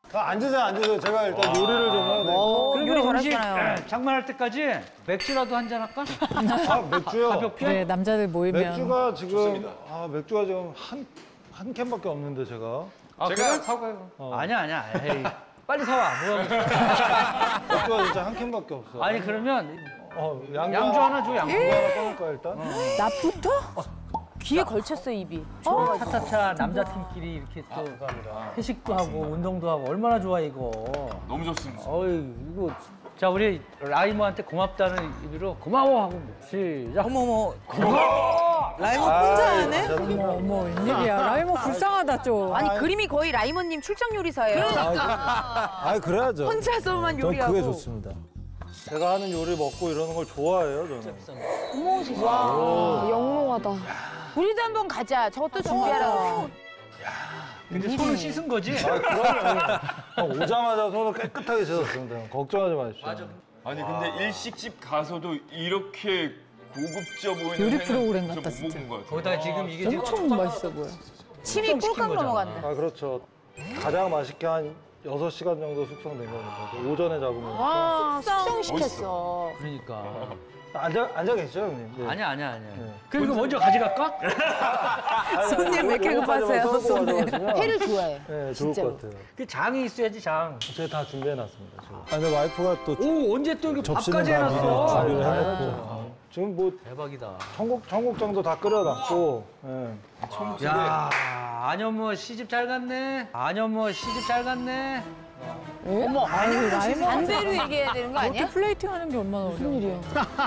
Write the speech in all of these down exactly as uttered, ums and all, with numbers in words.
아, 앉으세요, 앉으세요. 제가 일단 요리를 좀 해야 돼요. 오, 요리 음식 잘하시잖아요. 장만할 때까지 맥주라도 한잔 할까? 아, 맥주요? 가볍게? 그래, 남자들 모이면. 맥주가 지금, 아, 맥주가 지금 한, 한 캔밖에 없는데, 제가. 아, 제가 그래? 사과요. 어. 아니야, 아니야. 에이, 빨리 사와. 뭐. 맥주가 진짜 한 캔밖에 없어. 아니, 그러면 어, 양주, 양주 하나 줘, 양주. 양주 하나 꺼놓을까, 일단? 나부터? 귀에 걸쳤어, 입이. 차차차 남자팀끼리 이렇게 또 회식도 하고 운동도 하고 얼마나 좋아, 이거. 너무 좋습니다. 어이, 이거. 자, 우리 라이모한테 고맙다는 의미로 고마워 하고 시작. 어머머. 라이모 아, 혼자 하네? 괜찮습니다. 어머, 어머, 웬일이야. 라이모 불쌍하다, 좀. 아니, 그림이 거의 라이모님 출장 요리사예요. 아, 그래야죠. 혼자서만 전 요리하고. 그게 좋습니다. 제가 하는 요리 먹고 이러는 걸 좋아해요, 저는. 어머, 세상에. 영롱하다. 우리도 한번 가자. 저것도 준비하라고. 근데 손을 씻은 거지? 아, 그럼요. 오자마자 손을 깨끗하게 씻었습니다. 걱정하지 마십시오. 맞아. 아니 근데 일식집 가서도 이렇게 고급져 보이는 요리 회는 프로그램 저 같다, 못 진짜. 먹은 것 같아요. 거기다 지금 이게 지금 엄청 맛있어 보여. 침이 숙성시킨 꿀꺽 거잖아. 넘어간다. 아, 그렇죠. 가장 맛있게 한 여섯 시간 정도 숙성된 겁니다. 오전에 잡으면. 와, 숙성시켰어. 그러니까. 앉아, 앉아 계시죠, 형님? 네. 아니야, 아니야, 아니야. 그럼 이거 먼저 가져갈까? 손님 왜 이렇게 급하세요, 손님? 회를 좋아해. 네, 좋을 진짜로. 것 같아요. 그 장이 있어야지, 장. 제가 다 준비해놨습니다, 지금. 아, 근데 와이프가 또 오, 언제 또 이렇게 접시는 밥까지 다 미리 해놨어? 준비를 아, 해놓고. 지금 뭐 대박이다. 청국, 청국장도 다 끓여놨고, 예. 야, 아녀모 시집 잘 갔네. 아녀모 시집 잘 갔네. 어머, 아유, 라이모. 반대로 얘기해야 되는 거 아니야? 이렇게 플레이팅 하는 게 얼마나 어려워. 무슨 일이야?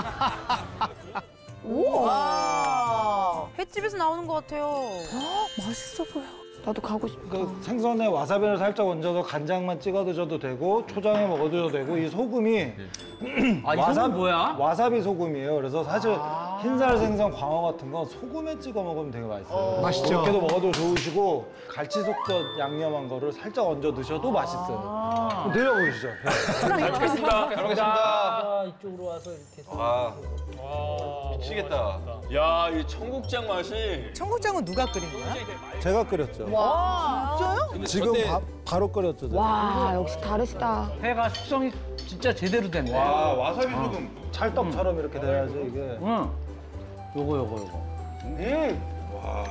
와, 횟집에서 나오는 것 같아요. 맛있어 보여. 나도 가고 싶다. 그 생선에 와사비를 살짝 얹어서 간장만 찍어 드셔도 되고 초장에 먹어 드셔도 되고 이 소금이 아, 이 소금 뭐야? 와사비 소금이에요. 그래서 사실 흰살 생선 광어 같은 건 소금에 찍어 먹으면 되게 맛있어요. 맛있죠. 그렇게도 먹어도 좋으시고 갈치속젓 양념한 거를 살짝 얹어 드셔도 맛있어요. 드셔보시죠. 알겠습니다. 잘 먹겠습니다. 아, 이쪽으로 와서 이렇게. 아, 미치겠다. 야, 이 청국장 맛이. 청국장은 누가 끓인 거야? 제가 끓였죠. 와, 진짜요? 지금 바, 바로 끓였죠. 제가. 와, 역시 다르시다. 회가 숙성이 진짜 제대로 됐네. 와, 와사비 소금. 찰떡처럼 이렇게 돼야지 이게. 응. 요거, 요거, 요거. 음. 와,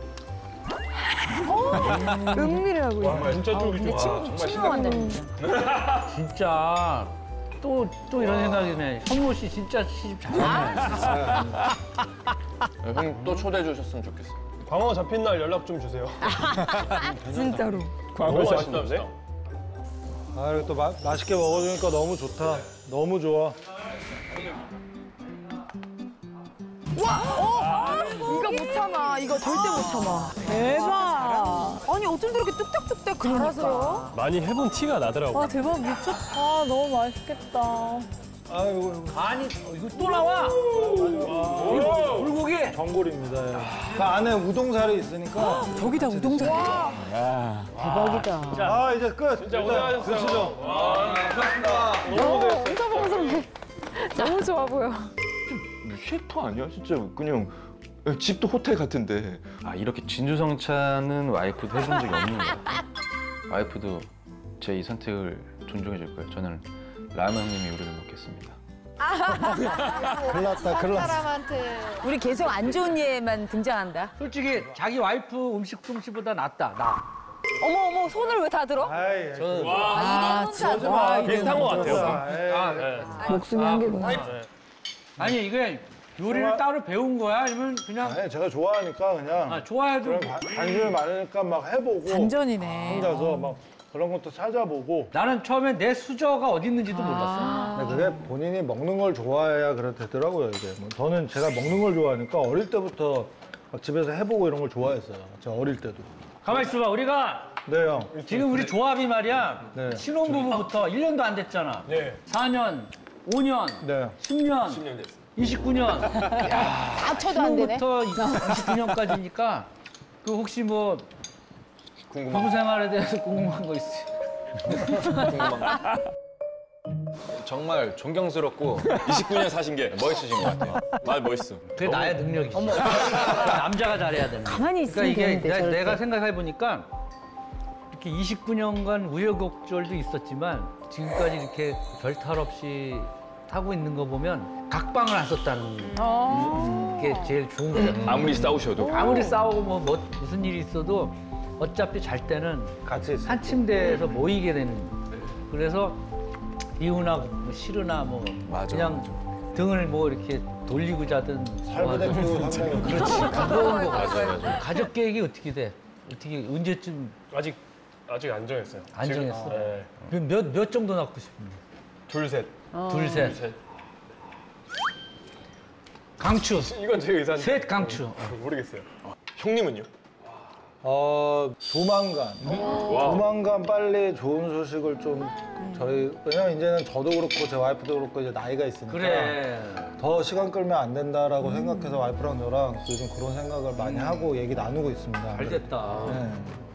은밀하고 있어. 정말 진짜 쫄깃쫄깃. 정말 침 신기하다. 넘어간다. 진짜 또, 또 이런 생각이네. 현모 씨 진짜 시집 잘하네. 형 또 초대해 주셨으면 좋겠어. 광어 잡힌 날 연락 좀 주세요. 진짜로. 광어 맛있다는데? 아, 이렇게 또 마, 맛있게 먹어주니까 너무 좋다. 너무 좋아. 이거 못 참아. 이거 절대 못 참아. 대박. 아니, 어쩜 저렇게 뚝딱뚝딱 갈아서요? 많이 해본 티가 나더라고. 와, 대박 미쳤다. 너무 맛있겠다. 아이고, 아니, 어, 이거 또 나와. 이거 불고기. 전골입니다. 예. 그 안에 우동살이 있으니까. 저기다 우동살. 대박이다. 아, 이제 끝. 진짜 일단 고생하셨어요. 드시죠. 너무 좋아 보여. 셰프 아니야? 진짜 그냥 집도 호텔 같은데. 아 이렇게 진주성찬은 와이프도 해본 적이 없는 거예요. 와이프도 제 이 선택을 존중해 줄 거예요. 저는 라면 형님의 요리를 먹겠습니다. 큰일 났다, 큰일 났어. 사람한테. 우리 계속 안 좋은 예만 등장한다. 솔직히 자기 와이프 음식 솜씨보다 낫다, 나. 어머, 어머, 손을 왜 다 들어? 아이, 저는 아, 진짜. 와, 비슷한 것 같아요. 아, 목숨이 한 개구나. 아니, 이게 요리를 따로 배운 거야? 아니면 그냥 아니, 제가 좋아하니까 그냥. 아, 좋아해도 그런 관- 관심이 많으니까 막 해보고. 반전이네. 혼자서 막 그런 것도 찾아보고. 나는 처음에 내 수저가 어디 있는지도 몰랐어. 근데 그게 본인이 먹는 걸 좋아해야 그래 되더라고요, 이게. 뭐 저는 제가 먹는 걸 좋아하니까 어릴 때부터 막 집에서 해보고 이런 걸 좋아했어요. 제가 어릴 때도. 가만히 있어봐, 우리가 네, 형. 지금 우리 조합이 말이야. 네. 신혼부부부터 일 년도 안 됐잖아. 네. 사 년, 오 년, 네. 십 년, 십 년 됐어. 이십구 년. 다 쳐도 안 되네. 신혼부터 이십구 년까지니까 그 혹시 뭐 궁금한 부부 생활에 대해서 궁금한 거 있어요? 궁금한 거. 정말 존경스럽고 이십구 년 사신 게 멋있으신 것 같아요. 말 멋있어. 그게 나의 능력이지. 남자가 잘해야 되는 거야. 가만히 있으면 그러니까 이게 되는데, 내, 저럴 내가 때. 생각해 보니까 이렇게 이십구 년간 우여곡절도 있었지만 지금까지 이렇게 별 탈 없이 하고 있는 거 보면 각방을 안 썼다는 게 제일 좋은 거잖아요. 아무리 싸우셔도. 아무리 싸우고 뭐, 뭐 무슨 일이 있어도 어차피 잘 때는 같이 있어. 한 침대에서 모이게 되는. 그래서 이유나 뭐 싫으나 뭐 그냥 등을 뭐 이렇게 돌리고 자든 살부대끼고 상당히 그렇지. 그런 거 같아요. 가족 계획이 어떻게 돼? 어떻게 언제쯤 아직 아직 안 정했어요. 안 지금- 정했어? 네. 몇 몇 정도 낳고 싶은데? 둘 셋. 둘, 셋. 셋. 강추. 이건 제 의사인데. 셋 강추. 모르겠어요. 형님은요? 어, 조만간. 조만간 빨리 좋은 소식을 좀 저희, 왜냐면 이제는 저도 그렇고 제 와이프도 그렇고 이제 나이가 있으니까. 그래. 더 시간 끌면 안 된다라고 생각해서 와이프랑 저랑 요즘 그런 생각을 많이 하고 얘기 나누고 있습니다. 잘 됐다. 네.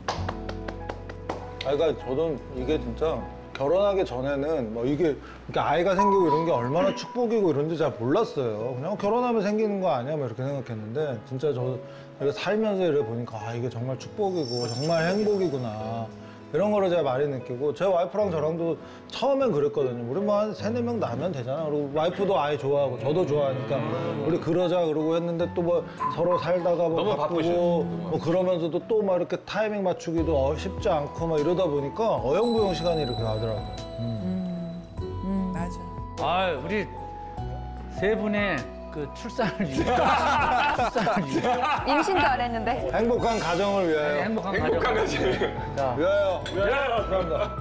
아, 그러니까 저도 이게 진짜 결혼하기 전에는 뭐 이게 이렇게 아이가 생기고 이런 게 얼마나 축복이고 이런지 잘 몰랐어요. 그냥 결혼하면 생기는 거 아니야? 뭐 이렇게 생각했는데 진짜 저 이렇게 살면서 이래 보니까 아, 이게 정말 축복이고 정말 행복이구나. 이런 거를 제가 많이 느끼고 제 와이프랑 저랑도 처음엔 그랬거든요. 우리 뭐 한 세네 명 나면 되잖아. 그리고 와이프도 아이 좋아하고 저도 좋아하니까 우리 그러자 그러고 했는데 또 뭐 서로 살다가 뭐 너무 바쁘고 바쁘셔. 뭐 그러면서도 또 막 이렇게 타이밍 맞추기도 어, 쉽지 않고 막 이러다 보니까 어영부영 시간이 이렇게 가더라고요. 맞아. 아, 우리 세 분의 그 출산을 위해 출산을 위해 임신도 안 했는데. 행복한 가정을 위하여. 행복한 행복한 가정. 거지. 자, 위하여. 위하여. 감사합니다.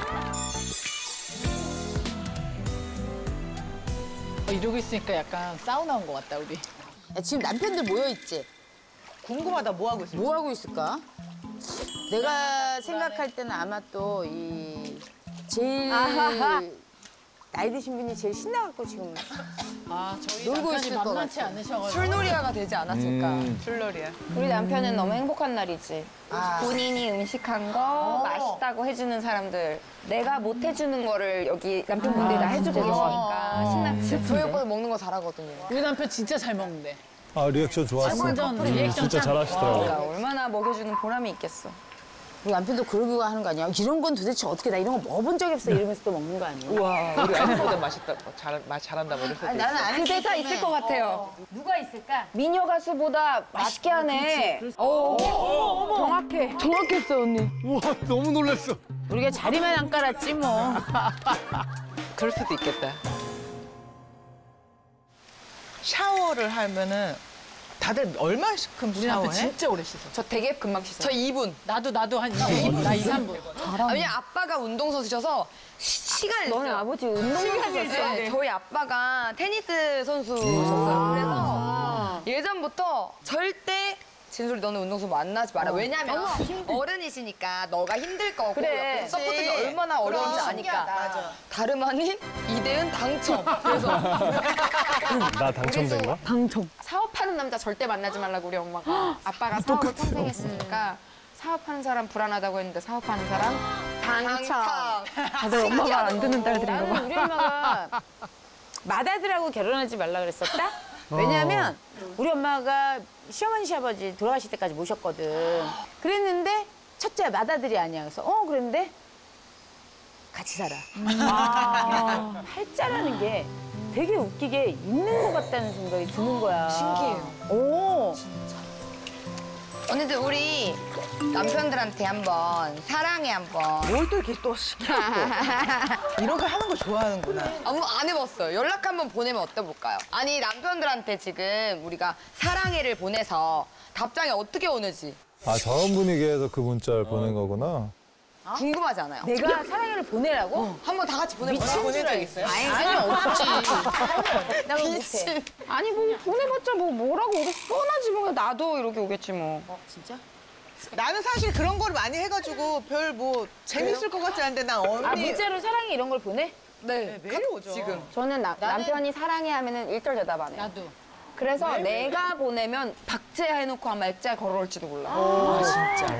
이러고 있으니까 약간 사우나 온 것 같다 우리. 야, 지금 남편들 모여 있지? 궁금하다. 뭐 하고 있어? 뭐 하고 있을까? 내가 생각할 때는 아마 또 이 제일 아하하. 나이 드신 분이 제일 신나갖고 지금 아 저희 놀고 남편이 있을 것 만만치 같아. 않으셔가지고. 술놀이가 되지 않았을까? 술놀이야. 우리 남편은 너무 행복한 날이지. 본인이 음식한 거 맛있다고 해주는 사람들. 내가 못 해주는 거를 여기 남편분들이 다 해주고 계시니까 신났지. 저희 오빠도 먹는 거 잘하거든요. 우리 남편 진짜 잘 먹는데. 아 리액션 좋았어. 완전 리액션 진짜 짱. 잘하시더라고요. 그러니까 얼마나 먹여주는 보람이 있겠어. 우리 남편도 그러고 하는 거 아니야? 이런 건 도대체 어떻게 나 이런 거 먹어본 적이 없어 이러면서 또 먹는 거 아니야? 우와, 우리 아내보다 맛있다. 잘, 말 잘한다고 그랬을 아니, 나는 안 그 대사 있을 것 같아요. 누가 있을까? 미녀 가수보다 맛있게 하네. 오, 정확해. 정확했어 언니. 우와 너무 놀랐어. 우리가 자리만 안 깔았지 뭐. 그럴 수도 있겠다. 샤워를 하면은 다들 얼마큼 우리 남편 샤워해? 진짜 오래 씻어. 저 되게 금방 씻어요. 저 이 분. 나도 나도 한 이 분, 나 이, 삼 분. 아, 왜냐면 아빠가 운동선수셔서 시- 시간을 너네 아버지 운동선수였어? 네. 저희 아빠가 테니스 선수셨어요. 그래서 예전부터 절대 진솔이 너는 운동선수 만나지 마라. 왜냐면 어른이시니까 너가 힘들 거고 그래. 옆에서 서포팅이 얼마나 어려운지 그럼, 아니까. 신기하다. 맞아. 다름 아닌 이대은 당첨. 그래서 나 당첨된 거? 사업하는 남자 절대 만나지 말라고 우리 엄마가. 아빠가 사업을 평생 했으니까 사업하는 사람 불안하다고 했는데 사업하는 사람 당첨. 다들 엄마 말 안 듣는 딸들인가 봐. 우리 엄마가 맏아들하고 결혼하지 말라 그랬었다? 왜냐면 우리 엄마가 시어머니 시아버지 돌아가실 때까지 모셨거든. 그랬는데 첫째 맏아들이 아니야. 그래서 어 그랬는데 같이 살아. 아, 팔자라는 게 되게 웃기게 있는 것 같다는 생각이 드는 거야. 신기해요. 오. 언니들 우리 남편들한테 한번 사랑해 한번. 뭘 또 이렇게 또 시켜. 이런 거 하는 거 좋아하는구나. 아무 안 해봤어요. 연락 한번 보내면 어때 볼까요? 아니 남편들한테 지금 우리가 사랑해를 보내서 답장이 어떻게 오는지 아 저런 분위기에서 그 문자를 보낸 거구나. 궁금하지 않아요? 내가 사랑해를 보내라고? 한번 다 같이 보내볼까요? 보낸 적 있어요? 아니 없지. 나 그거 못해. 아니 뭐 보내봤자 뭐 뭐라고 오겠어. 뻔하지 뭐 나도 이렇게 오겠지 뭐. 진짜? 나는 사실 그런 걸 많이 해가지고 별 뭐 재밌을 것 같지 않은데 나 언니. 아 문자로 사랑해 이런 걸 보내? 네. 매일 오죠. 지금. 저는 나- 남편이 사랑해 하면은 일절 대답 안 해요. 나도. 그래서 내가 보내면 박제해 해놓고 아마 액자에 걸어올지도 몰라. 아, 진짜.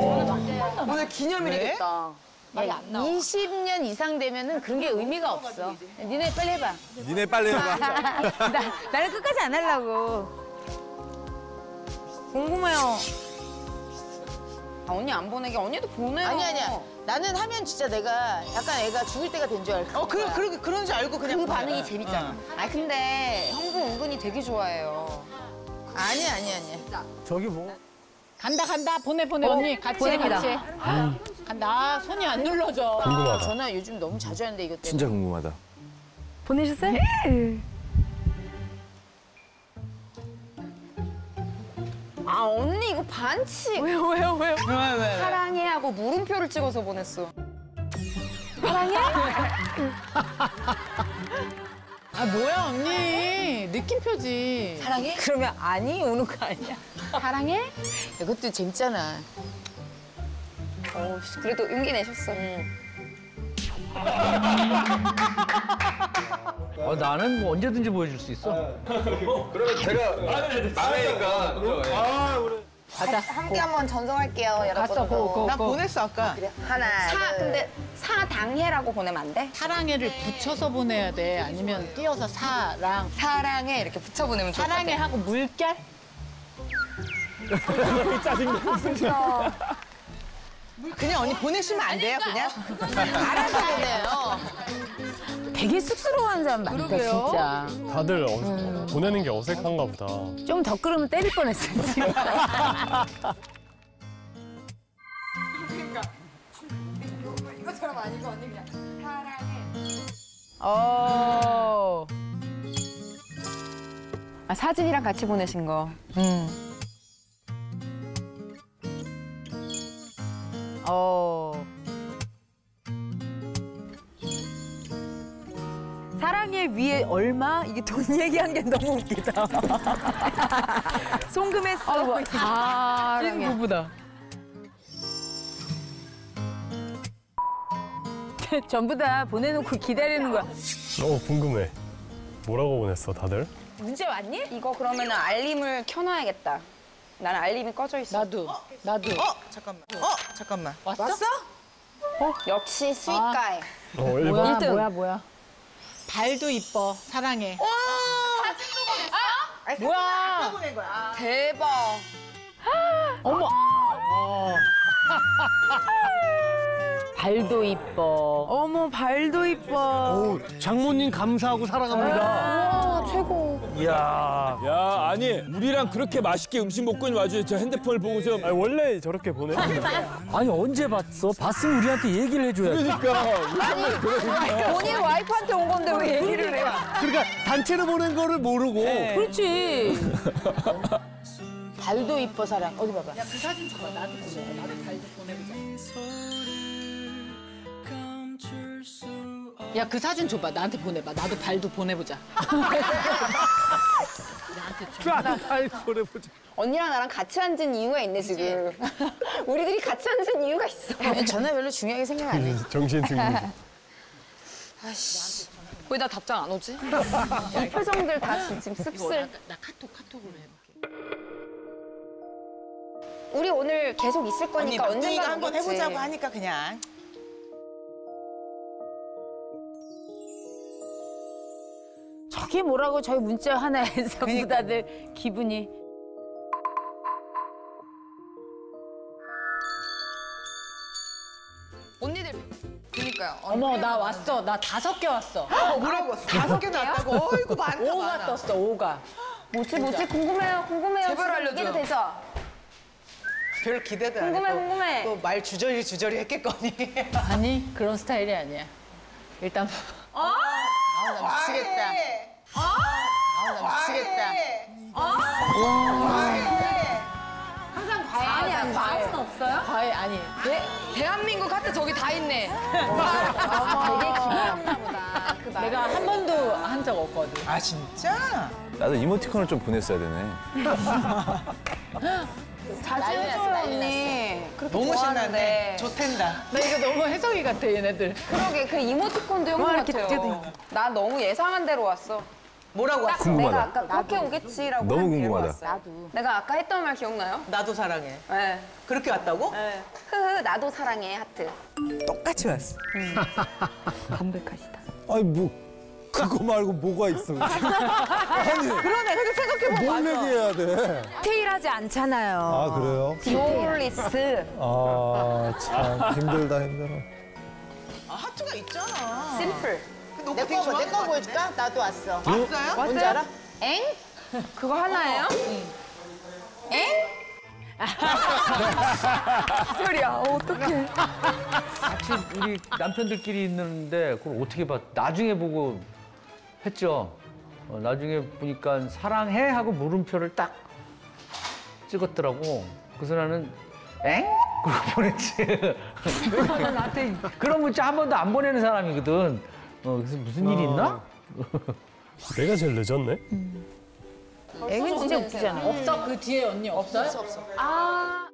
오늘 기념일이겠다. 야, 이십 년 이상 되면은 그런 게 의미가 없어. 니네 빨리 해봐. 니네 빨리 해봐. 나, 나는 끝까지 안 하려고. 궁금해요. 아, 언니 안 보내게 언니도 보내요. 아니 아니야. 나는 하면 진짜 내가 약간 애가 죽을 때가 된 줄 알고. 어, 그러, 그러, 그런 줄 알고 그냥. 그 보내. 반응이 재밌잖아. 어. 아 근데 형부 은근히 되게 좋아해요. 아니 아니 아니. 저기 뭐. 간다 간다 보내 보내 어, 언니 같이 보냅니다. 같이. 간다. 아, 손이 안 눌러져. 궁금하다. 전화 요즘 너무 자주 하는데 이것 때문에. 진짜 궁금하다. 보내셨어요? 아 언니 이거 반칙. 왜요, 왜요, 왜요? 왜, 왜? 사랑해 하고 물음표를 찍어서 보냈어. 아 뭐야 언니 느낌표지. 사랑해? 그러면 아니 오는 거 아니야? 사랑해? 이것도 재밌잖아. 어, 그래도 용기 내셨어. 어, 나는 뭐 언제든지 보여줄 수 있어. 그러면 제가 막내니까. 아, 우리. 가자. 함께 한번 전송할게요, 갔어 고 여러분. 고. 나 보냈어, 아까. 하나, 사, 근데 사당해라고 보내면 안 돼? 사랑해를 붙여서 보내야 돼. 아니면 띄어서 사랑. 사랑해 이렇게 붙여 보내면 좋을 것 사랑해 같아. 하고 물결? 그냥 언니 보내시면 안 돼요, 그냥? 알아서 보내요. 되게 쑥스러워하는 사람 많다 진짜. 다들 어, 보내는 게 어색한가 보다. 좀 더 끓으면 때릴 뻔했어요 지금. 이것처럼 아니고 언니 그냥 사랑해. 어. 아, 사진이랑 같이 보내신 거. 음. 어. 사랑의 위에 얼마? 이게 돈 얘기한 게 너무 웃기다. 송금했어. 찐 사랑해. 부부다. 전부 다 보내놓고 기다리는 거야. 어 궁금해. 뭐라고 보냈어 다들? 문제 왔니? 이거 그러면 알림을 켜놔야겠다. 나는 알림이 꺼져 있어. 나도. 나도. 어, 잠깐만. 어, 잠깐만. 왔어? 왔어? 역시 스윗가이. 어 일 번. 뭐야 일 등. 뭐야 뭐야. 발도 이뻐. 사랑해. 아니, 뭐야? 보낸 거야. 대박. 어머. 어. 발도 이뻐. 어머, 발도 이뻐. 장모님 감사하고 살아갑니다. 와, 최고. 이야. 야, 아니 우리랑 그렇게 맛있게 음식 먹고 있는 와중에 저 핸드폰을 보고 좀. 아니 원래 저렇게 보내? 아니 언제 봤어? 봤으면 우리한테 얘기를 해줘야지. 그러니까. 본인 와이프한테 온 건데 왜 얘기를 해? 그러니까 단체로 보낸 거를 모르고. 그렇지. 발도 이뻐, 사랑. 어디 봐봐. 야, 그 사진 줘봐. 나도 보내. 나도 발도 보내보자. 야, 그 사진 줘봐. 나한테 보내봐. 나도 발도 보내보자. 나한테 줘. 발 보내보자. 언니랑 나랑 같이 앉은 이유가 있네, 지금. 우리들이 같이 앉은 이유가 있어. 전화 별로 중요하게 생각 안 해. 정신 승리. 아씨. 왜 나 답장 안 오지? 이 표정들 다 지금 씁쓸. 나 카톡, 카톡으로 해볼게. 우리 오늘 계속 있을 언니, 거니까 막둥이가 언젠가 한번 해보자고 하니까 그냥. 저게 뭐라고 저희 문자 하나에서 전부 다들 기분이. 언니들. 그니까요. 어머, 나 왔어. 나 다섯 개 왔어. 어, 뭐라고? 다섯 개 나왔다고? 어이구, 많다, 오가 많아. 떴어, 오가. 뭐지, 뭐지? 궁금해요, 궁금해요. 제발 지금 알려줘요. 얘기도 돼서. 별 기대도 안 해. 궁금해, 궁금해. 또 말 주저리 주저리 했겠거니. 아니, 그런 스타일이 아니야. 일단. 아우, 나 미치겠다. 아우, 나 미치겠다. 항상 과외. 아니, 아니, 과외는 없어요? 과외, 아니. 대, 대한민국 하트 저기 다 있네. 되게 기분없나 보다. 그 말. 내가 한 번도 한 적 없거든. 아, 진짜? 나도 이모티콘을 좀 보냈어야 되네. 자주 난리 났어, 해줘요, 난리 언니. 그렇게 너무 신나네. 좋아하는데. 좋댄다. 나 이거 너무 혜성이 같아, 얘네들. 그러게, 그 이모티콘도 형님 와, 이렇게 같아요. 나 너무 예상한 대로 왔어. 뭐라고 딱 왔어? 궁금하다. 내가 아까 그렇게 오겠지라고 너무 한 대로 궁금하다. 왔어요. 나도. 내가 아까 했던 말 기억나요? 나도 사랑해. 네. 그렇게 왔다고? 네. 흐흐, 나도 사랑해, 하트. 똑같이 왔어. 담백하시다. 아니 뭐 그거 말고 뭐가 있어? 아니, 그러네. 근데 생각해보면 뭘 얘기해야 돼? 디테일하지 않잖아요. 아, 그래요? 디테일리스. 아, 참 힘들다 힘들어. 아, 하트가 있잖아. 심플. 내 거, 내 거 보여줄까? 나도 왔어. 왔어요? 뭔지 알아? 엥? 그거 하나예요? 엥? 소리야, 어떡해. 같이 우리 남편들끼리 있는데 그걸 어떻게 봐? 나중에 보고 했죠. 어, 나중에 보니까 사랑해 하고 물음표를 딱 찍었더라고. 그래서 나는 엥? 그러고 보냈지. 왜냐면 나한테 그런 문자 한 번도 안 보내는 사람이거든. 어, 그래서 무슨 일이 있나? 내가 제일 늦었네. 앵은 진짜 웃기잖아. 없어 그 뒤에 언니 없어요? 없어, 없어. 아.